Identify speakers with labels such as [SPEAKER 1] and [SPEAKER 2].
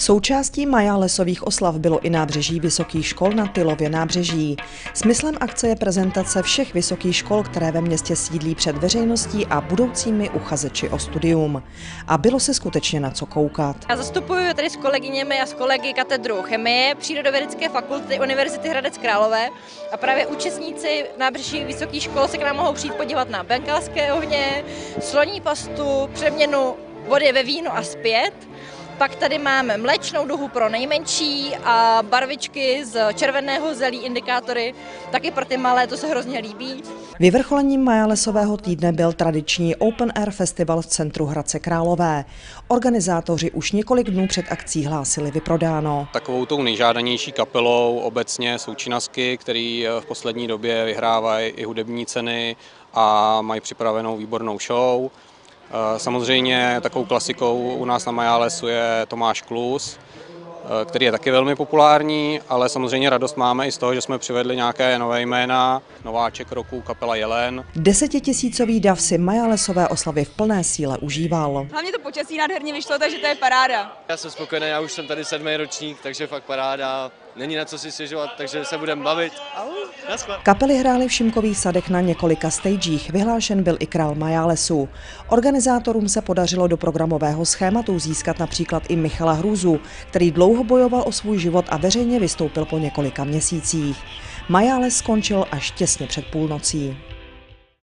[SPEAKER 1] Součástí Majálesových oslav bylo i nábřeží vysokých škol na Tylově nábřeží. Smyslem akce je prezentace všech vysokých škol, které ve městě sídlí před veřejností a budoucími uchazeči o studium. A bylo se skutečně na co koukat.
[SPEAKER 2] Já zastupuji tady s kolegyněmi a s kolegy katedru chemie Přírodovědecké fakulty Univerzity Hradec Králové a právě účastníci nábřeží vysokých škol se k nám mohou přijít podívat na bengalské ohně, sloní pastu, přeměnu vody ve víno a zpět. Pak tady máme mléčnou duhu pro nejmenší a barvičky z červeného zelí, indikátory, taky pro ty malé, to se hrozně líbí.
[SPEAKER 1] Vyvrcholením Majálesového týdne byl tradiční Open Air Festival v centru Hradce Králové. Organizátoři už několik dnů před akcí hlásili vyprodáno.
[SPEAKER 3] Takovou tou nejžádanější kapelou obecně jsou Činasky, který v poslední době vyhrávají i hudební ceny a mají připravenou výbornou show. Samozřejmě takovou klasikou u nás na Majálesu je Tomáš Klus, který je taky velmi populární, ale samozřejmě radost máme i z toho, že jsme přivedli nějaké nové jména, nováček roku kapela Jelen.
[SPEAKER 1] 10 000 dav si Majálesové oslavy v plné síle užíval.
[SPEAKER 4] Hlavně to počasí nádherně vyšlo, takže to je paráda.
[SPEAKER 5] Já jsem spokojený, já už jsem tady 7. ročník, takže fakt paráda. Není na co si stěžovat, takže se budeme bavit.
[SPEAKER 1] Kapely hrály v Šimkových sadech na několika stagech, vyhlášen byl i král Majálesu. Organizátorům se podařilo do programového schématu získat například i Michala Hrůzu, který dlouho bojoval o svůj život a veřejně vystoupil po několika měsících. Majáles skončil až těsně před půlnocí.